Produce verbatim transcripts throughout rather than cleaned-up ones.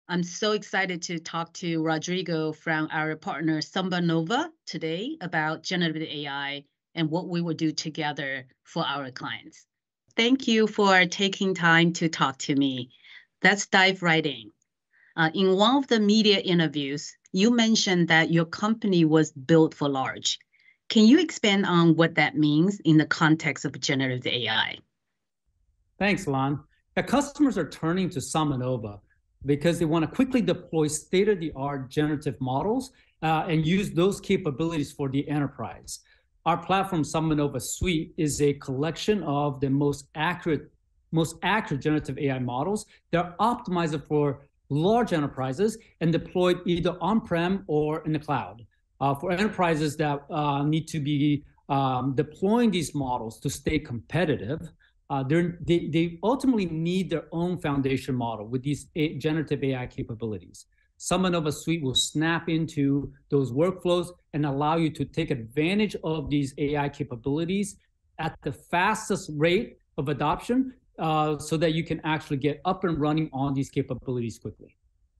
I'm so excited to talk to Rodrigo from our partner SambaNova today about generative A I and what we will do together for our clients. Thank you for taking time to talk to me. Let's dive right in. Uh, in one of the media interviews, you mentioned that your company was built for large. Can you expand on what that means in the context of generative A I? Thanks, Lon. The customers are turning to SambaNova because they want to quickly deploy state-of-the-art generative models uh, and use those capabilities for the enterprise. Our platform, SambaNova Suite, is a collection of the most accurate, most accurate generative A I models. They're optimized for large enterprises and deployed either on-prem or in the cloud. Uh, for enterprises that uh, need to be um, deploying these models to stay competitive, Uh, they, they ultimately need their own foundation model with these a, generative A I capabilities. SambaNova Suite will snap into those workflows and allow you to take advantage of these A I capabilities at the fastest rate of adoption uh, so that you can actually get up and running on these capabilities quickly.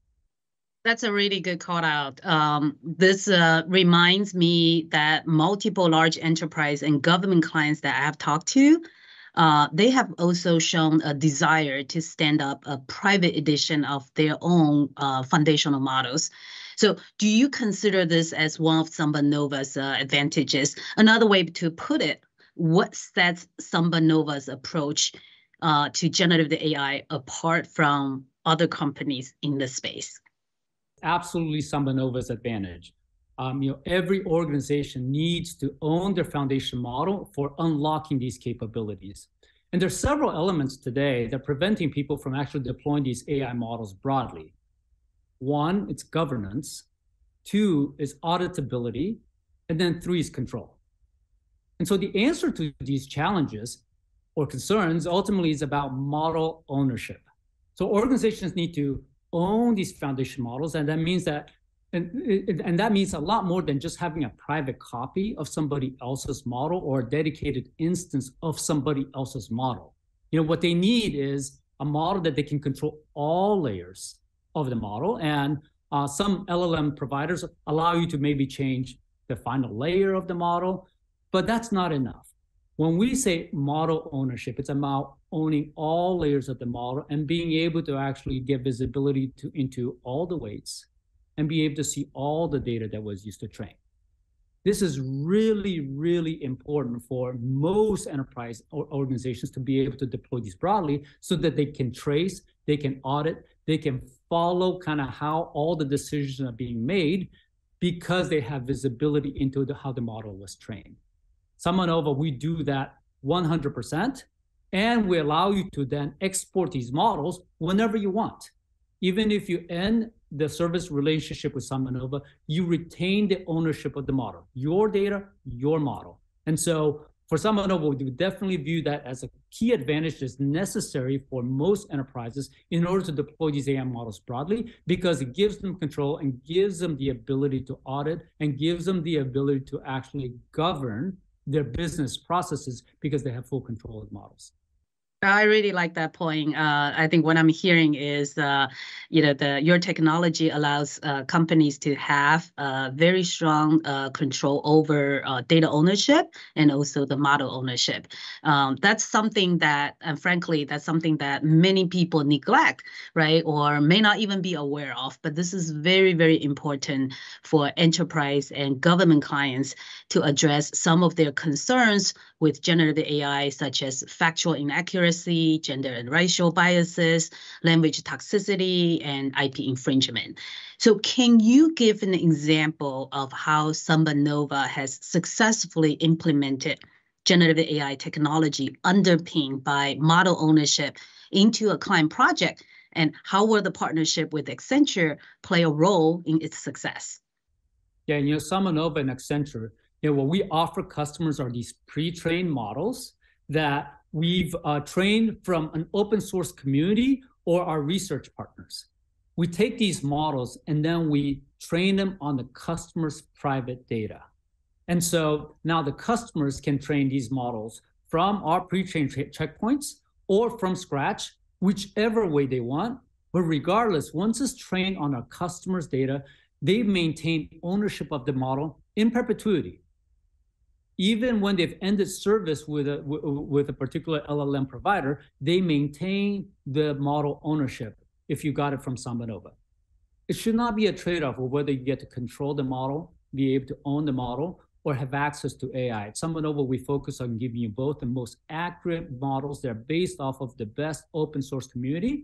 That's a really good call out. Um, this uh, reminds me that multiple large enterprise and government clients that I have talked to, Uh, they have also shown a desire to stand up a private edition of their own uh, foundational models. So do you consider this as one of SambaNova's uh, advantages? Another way to put it, what sets SambaNova's approach uh, to generative A I apart from other companies in the space? Absolutely SambaNova's advantage. Um, you know, every organization needs to own their foundation model for unlocking these capabilities. And there's several elements today that are preventing people from actually deploying these A I models broadly. One, it's governance. Two is auditability. And then three is control. And so the answer to these challenges or concerns ultimately is about model ownership. So organizations need to own these foundation models, and that means that And, and that means a lot more than just having a private copy of somebody else's model or a dedicated instance of somebody else's model. You know, what they need is a model that they can control all layers of the model. And uh, some L L M providers allow you to maybe change the final layer of the model, but that's not enough. When we say model ownership, it's about owning all layers of the model and being able to actually get visibility to, into all the weights and be able to see all the data that was used to train. This is really, really important for most enterprise organizations to be able to deploy these broadly so that they can trace, they can audit, they can follow kind of how all the decisions are being made because they have visibility into the, how the model was trained. SambaNova, we do that one hundred percent, and we allow you to then export these models whenever you want. Even if you end the service relationship with SambaNova, you retain the ownership of the model, your data, your model. And so for SambaNova, we definitely view that as a key advantage that's necessary for most enterprises in order to deploy these A I models broadly, because it gives them control and gives them the ability to audit and gives them the ability to actually govern their business processes because they have full control of the models. I really like that point. Uh, I think what I'm hearing is, uh, you know, the your technology allows uh, companies to have uh, very strong uh, control over uh, data ownership and also the model ownership. Um, that's something that, and frankly, that's something that many people neglect, right, or may not even be aware of. But this is very, very important for enterprise and government clients to address some of their concerns with generative A I, such as factual inaccuracy, gender and racial biases, language toxicity, and I P infringement. So can you give an example of how SambaNova has successfully implemented generative A I technology underpinned by model ownership into a client project, and how will the partnership with Accenture play a role in its success? Yeah, you know, SambaNova and Accenture, you know, what we offer customers are these pre-trained models that we've uh, trained from an open source community or our research partners. We take these models and then we train them on the customer's private data. And so now the customers can train these models from our pre-trained checkpoints or from scratch, whichever way they want, But regardless, once it's trained on our customers' data, they maintain ownership of the model in perpetuity. Even when they've ended service with a, with a particular L L M provider, they maintain the model ownership if you got it from SambaNova. It should not be a trade-off of whether you get to control the model, be able to own the model, or have access to A I. At SambaNova, we focus on giving you both the most accurate models that are based off of the best open source community,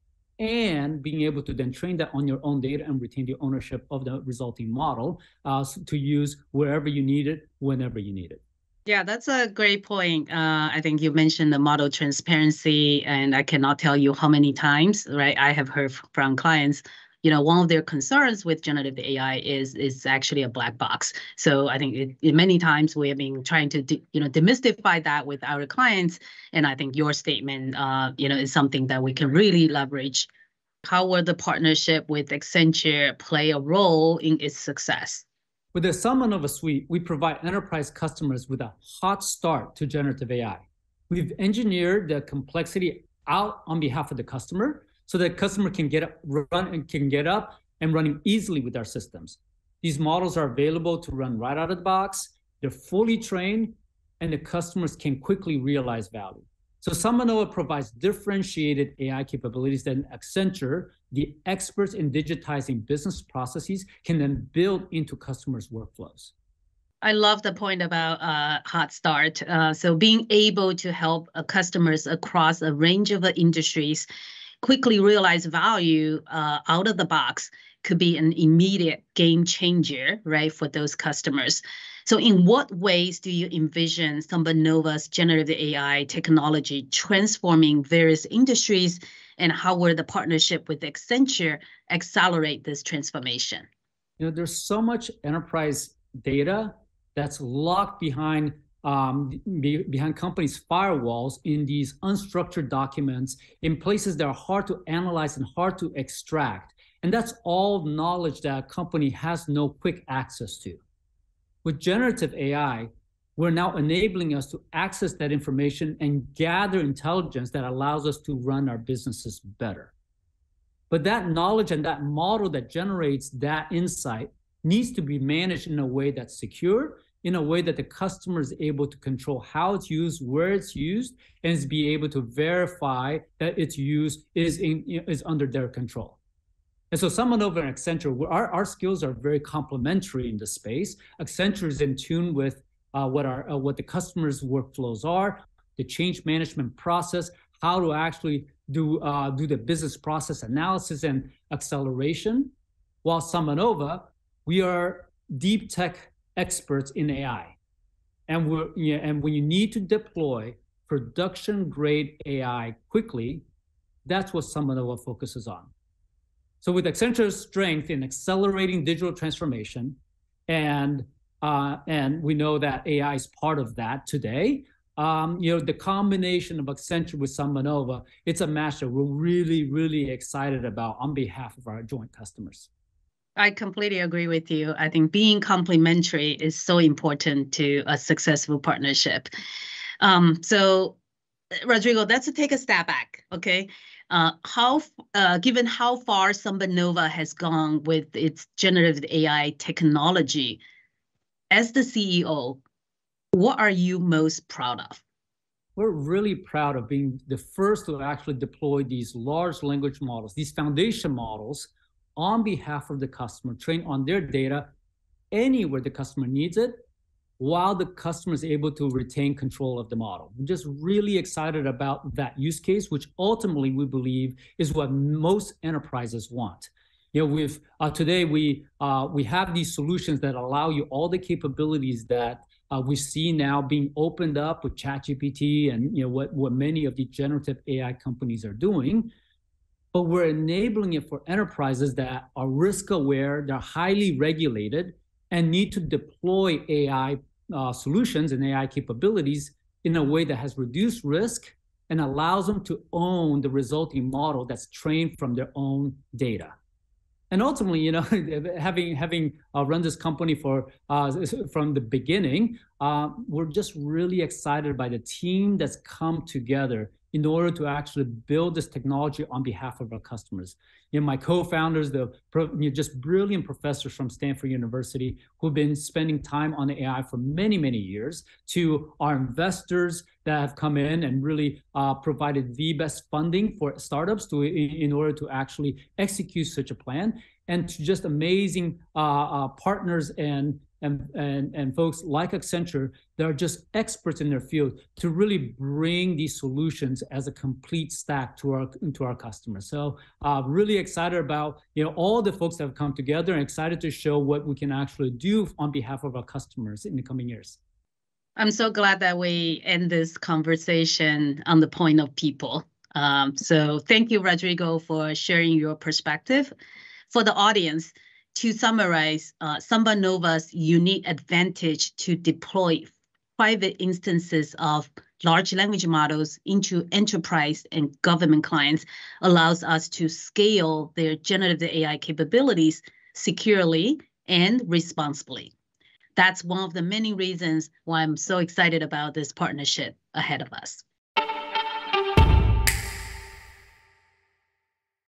and being able to then train that on your own data and retain the ownership of the resulting model uh, to use wherever you need it, whenever you need it. Yeah, that's a great point. Uh, I think you mentioned the model transparency, and I cannot tell you how many times, right? I have heard from clients, you know, one of their concerns with generative A I is is actually a black box. So I think it, it, many times we have been trying to, de, you know, demystify that with our clients. And I think your statement, uh, you know, is something that we can really leverage. How will the partnership with Accenture play a role in its success? With the SambaNova suite, we provide enterprise customers with a hot start to generative A I. We've engineered the complexity out on behalf of the customer, so that customer can get up, run and can get up and running easily with our systems. These models are available to run right out of the box. They're fully trained, and the customers can quickly realize value. So SambaNova provides differentiated A I capabilities that Accenture, the experts in digitizing business processes, can then build into customers' workflows. I love the point about uh, hot start. Uh, so being able to help uh, customers across a range of uh, industries quickly realize value uh, out of the box could be an immediate game changer, right, for those customers. So in what ways do you envision SambaNova's generative A I technology transforming various industries, and how will the partnership with Accenture accelerate this transformation? You know, there's so much enterprise data that's locked behind Um, be, behind companies' firewalls in these unstructured documents in places that are hard to analyze and hard to extract. And that's all knowledge that a company has no quick access to. With generative A I, we're now enabling us to access that information and gather intelligence that allows us to run our businesses better. But that knowledge and that model that generates that insight needs to be managed in a way that's secure, in a way that the customer is able to control how it's used, where it's used, and is be able to verify that its use is, in, is under their control. And so SambaNova and Accenture, our, our skills are very complementary in this space. Accenture is in tune with uh, what, our, uh, what the customer's workflows are, the change management process, how to actually do, uh, do the business process analysis and acceleration. While SambaNova, we are deep tech experts in A I. And, we're, yeah, and when you need to deploy production-grade A I quickly, that's what SambaNova focuses on. So with Accenture's strength in accelerating digital transformation, and, uh, and we know that A I is part of that today, um, you know, the combination of Accenture with SambaNova, it's a match that we're really, really excited about on behalf of our joint customers. I completely agree with you. I think being complementary is so important to a successful partnership. Um, so, Rodrigo, let's take a step back, okay? Uh, how, uh, given how far SambaNova has gone with its generative A I technology, as the C E O, what are you most proud of? We're really proud of being the first to actually deploy these large language models, these foundation models, on behalf of the customer, trained on their data anywhere the customer needs it, while the customer is able to retain control of the model. We're just really excited about that use case, which ultimately we believe is what most enterprises want. You know, we've uh, today we uh, we have these solutions that allow you all the capabilities that uh, we see now being opened up with ChatGPT and you know what what many of the generative A I companies are doing. But we're enabling it for enterprises that are risk aware, they're highly regulated, and need to deploy A I uh, solutions and A I capabilities in a way that has reduced risk and allows them to own the resulting model that's trained from their own data. And ultimately, you know, having having uh, run this company for uh, from the beginning, uh, we're just really excited by the team that's come together in order to actually build this technology on behalf of our customers. You know, my co-founders, the you know, just brilliant professors from Stanford University who've been spending time on A I for many, many years, to our investors that have come in and really uh, provided the best funding for startups to in order to actually execute such a plan, and to just amazing uh, uh, partners and And, and, and folks like Accenture that are just experts in their field to really bring these solutions as a complete stack to our to our customers. So uh, really excited about you know all the folks that have come together, and excited to show what we can actually do on behalf of our customers in the coming years. I'm so glad that we end this conversation on the point of people. Um, so thank you, Rodrigo, for sharing your perspective. For the audience, to summarize, uh, SambaNova's unique advantage to deploy private instances of large language models into enterprise and government clients allows us to scale their generative A I capabilities securely and responsibly. That's one of the many reasons why I'm so excited about this partnership ahead of us.